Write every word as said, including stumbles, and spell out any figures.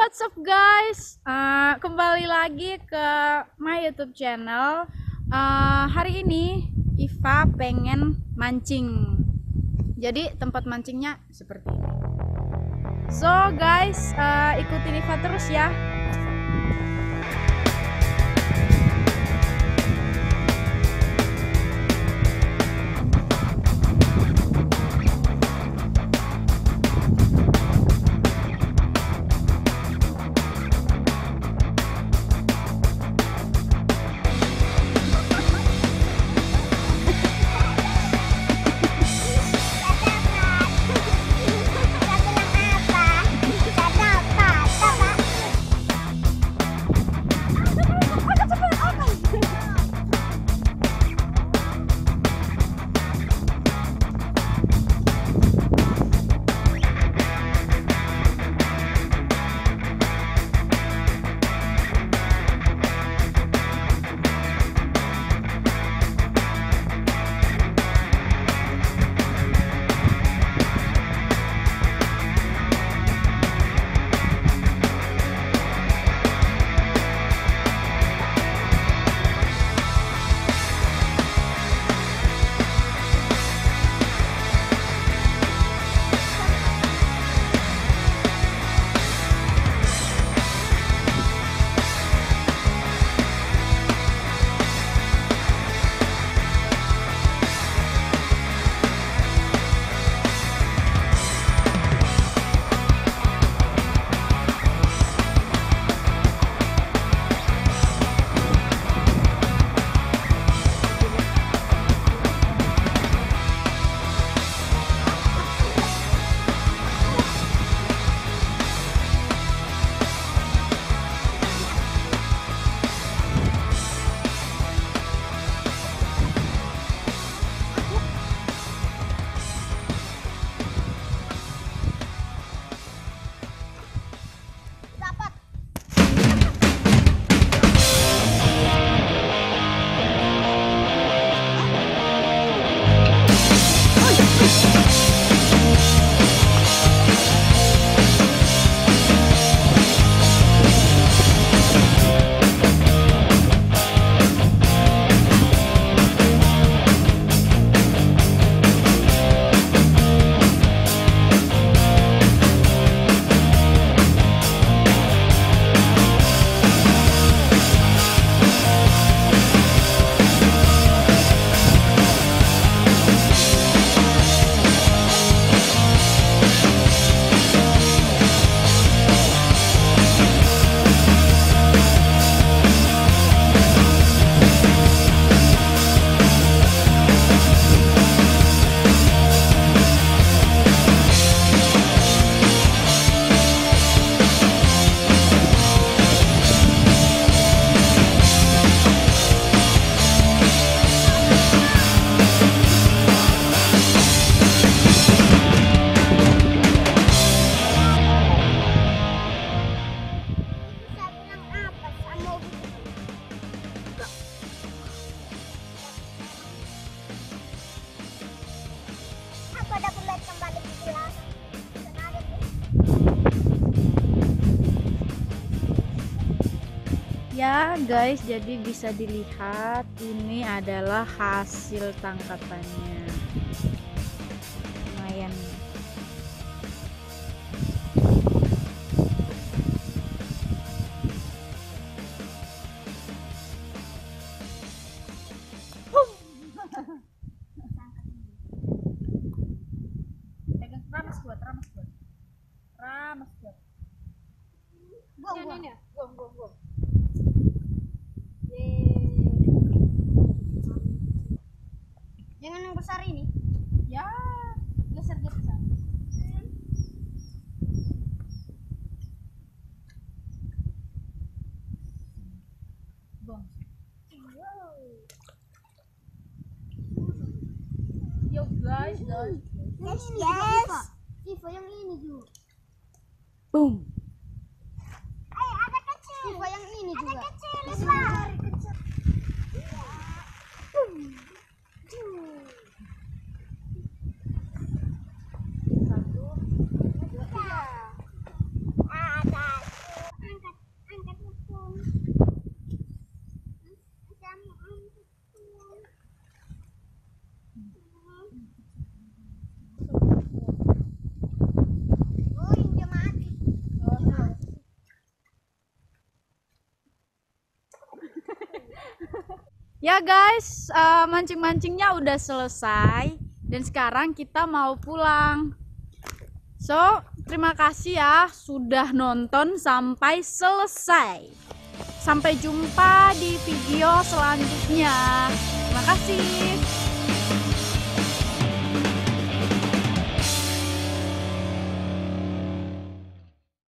What's up guys, uh, kembali lagi ke my YouTube channel. Uh, hari ini Iva pengen mancing. Jadi tempat mancingnya seperti ini. So guys, uh, ikutin Iva terus ya. Ya guys, jadi bisa dilihat ini adalah hasil tangkapannya. Lumayan. Pegang ramas buat, ramas buat. Ramas buat. Buang, buang. Buang, buang, buang. Jangan yang besar ini. Ya, geser geser. Bong. Yo guys, guys. Yes, yes. Siva yang ini juga. Boom. Eh, ada kecil. Siva yang ini juga. Ada kecil, Siva. Satu, dua, tiga. Ada. Ya guys, uh, mancing-mancingnya udah selesai dan sekarang kita mau pulang. So, terima kasih ya sudah nonton sampai selesai. Sampai jumpa di video selanjutnya. Terima kasih.